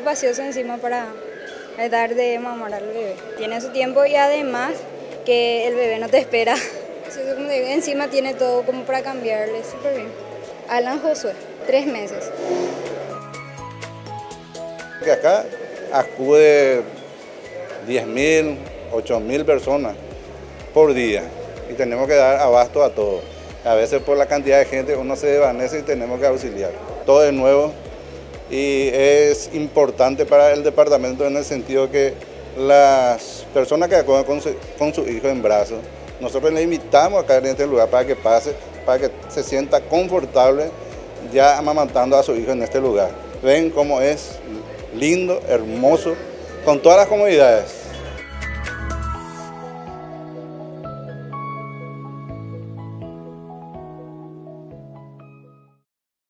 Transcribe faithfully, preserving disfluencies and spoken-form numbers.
espacioso encima para dar de mamar al bebé. Tiene su tiempo y además que el bebé no te espera. Encima tiene todo como para cambiarle, súper bien. Alan Josué, tres meses. Que acá acude diez mil, ocho mil personas por día y tenemos que dar abasto a todos. A veces por la cantidad de gente uno se desvanece y tenemos que auxiliar. Todo es nuevo y es importante para el departamento en el sentido que las personas que acuden con su, con su hijo en brazos, nosotros le invitamos a caer en este lugar para que pase, para que se sienta confortable ya amamantando a su hijo en este lugar. Ven cómo es lindo, hermoso, con todas las comodidades.